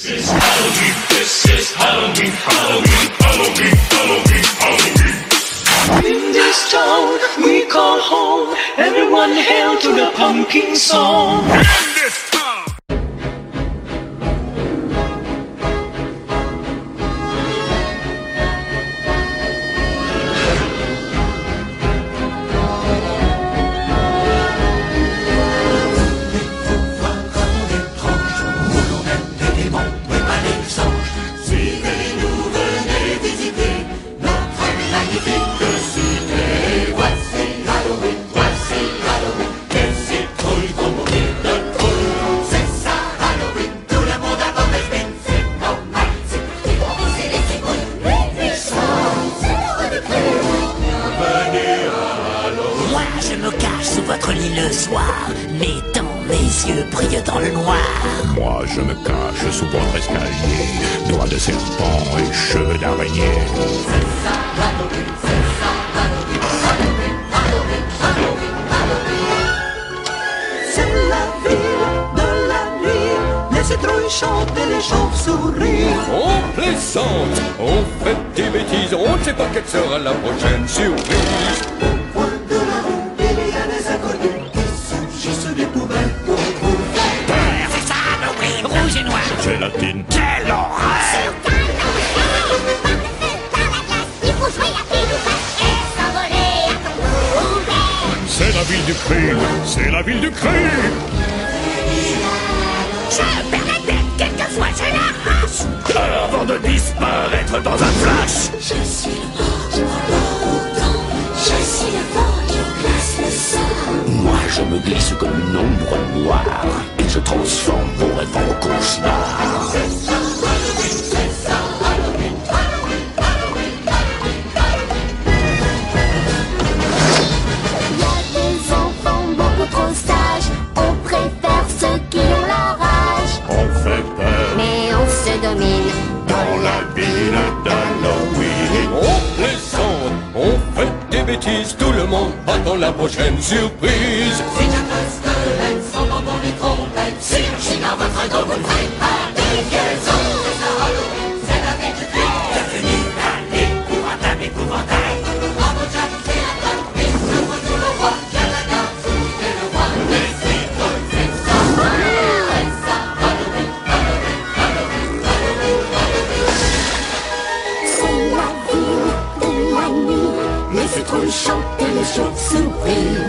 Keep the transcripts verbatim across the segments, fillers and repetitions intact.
This is Halloween, this is Halloween, Halloween, Halloween, Halloween, Halloween. In this town we call home, everyone hail to the pumpkin song. In this town. Votre lit le soir, mes dents, mes yeux brillent dans le noir. Moi je me cache sous votre escalier, doigts de serpent et cheveux d'araignée. C'est ça, Halloween, c'est ça, Halloween, Halloween, Halloween, Halloween, Halloween. C'est la ville de la nuit, les citrouilles chantent et les chauves-souris. On plaisante, on fait des bêtises, on ne sait pas quelle sera la prochaine surprise. Gélatine. Quelle horreur! C'est la ville du crime, c'est la ville du crime. Je perds la tête, quelquefois je l'arrache. Avant de disparaître dans un flash. Je suis le mort qui m'abandonne, je suis le vent qui glace le sang. Moi je me glisse comme une ombre noire et je transforme vos rêves en cauchemars. C'est ça, Halloween, c'est ça, Halloween, Halloween, Halloween, Halloween, Halloween. Il y a des enfants beaucoup trop sages, on préfère ceux qui ont la rage. On fait peur Mais on se domine dans la ville d'Halloween. On plaisante, on fait des bêtises, tout le monde attend la prochaine surprise. Si j'appelle Skelet, sans bonbon ni trompette, si je chine à votre dos, vous ne faites pas de liaison. C'est ça, Halloween, c'est la ville du crime. Devenu un épouvantable épouvantail. Bravo Jack, c'est la trappe, et je rejoue le roi. Y'a la garde, et le roi des citrouilles. C'est ça, c'est ça, Halloween, Halloween, Halloween, Halloween, Halloween. C'est la ville de la nuit, les citrouilles chantent et les chauves-souris.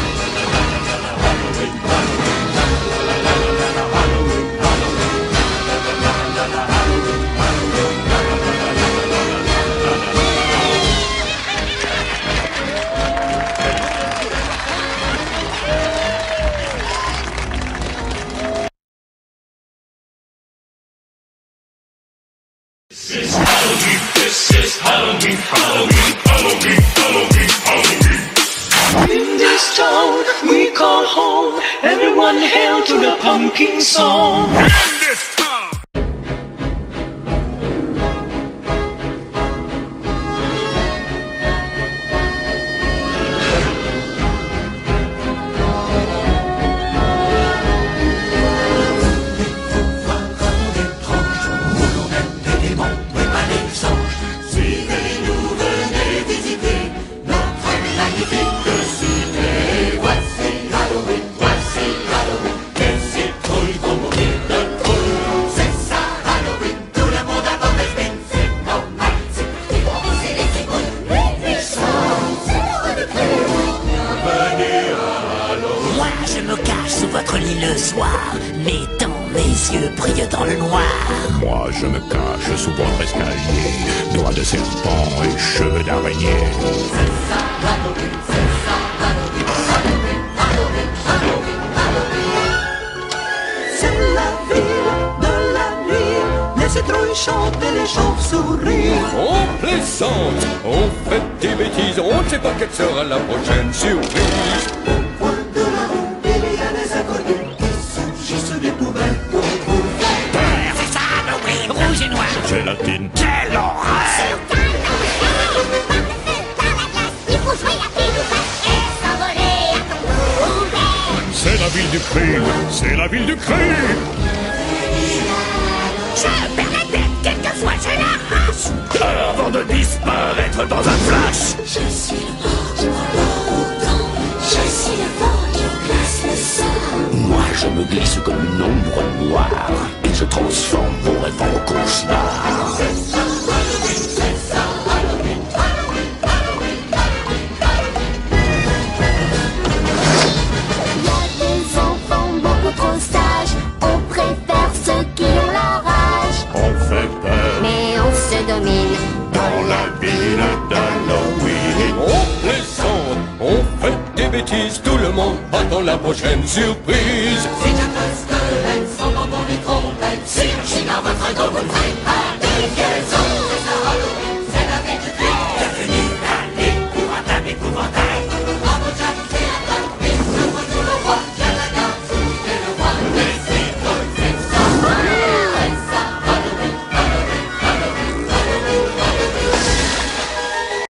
This is Halloween, this is Halloween, Halloween, Halloween, Halloween, Halloween. In this town we call home, everyone hail to the pumpkin song. In this town. Moi je me cache sous votre lit le soir, mes dents, mes yeux brillent dans le noir. Moi je me cache sous votre escalier, doigts de serpent et cheveux d'araignée. C'est ça, Halloween, c'est ça, Halloween, Halloween, Halloween, Halloween, Halloween. C'est la ville de la nuit, les citrouilles chantent et les chauves-souris. On plaisante, on fait des bêtises, on ne sait pas quelle sera la prochaine surprise. Au coin de la rue, il y a des inconnus qui surgissent des poubelles pour vous faire Peur, c'est ça, Halloween, rouge et noir. Gélatine. Quelle horreur! Il faut jouer à pied ou face et s'envoler à ton poubelle. C'est la ville du crime, c'est la ville du crime. Je disparaître dans un flash. Je suis le mort-mort-autant. Je suis le vent qui glace le sang. Moi je me glisse comme une ombre noire et je transforme vos rêves en cauchemars. Il y a des enfants beaucoup trop sages. On préfère ceux qui ont la rage. On fait peur Mais on se domine. dans la ville d'Halloween. On plaisante, on fait des bêtises, tout le monde attend la prochaine surprise. Si Jack Skellets s'en va dans les trompettes, si China votre dos vous ne fait pas de liaison.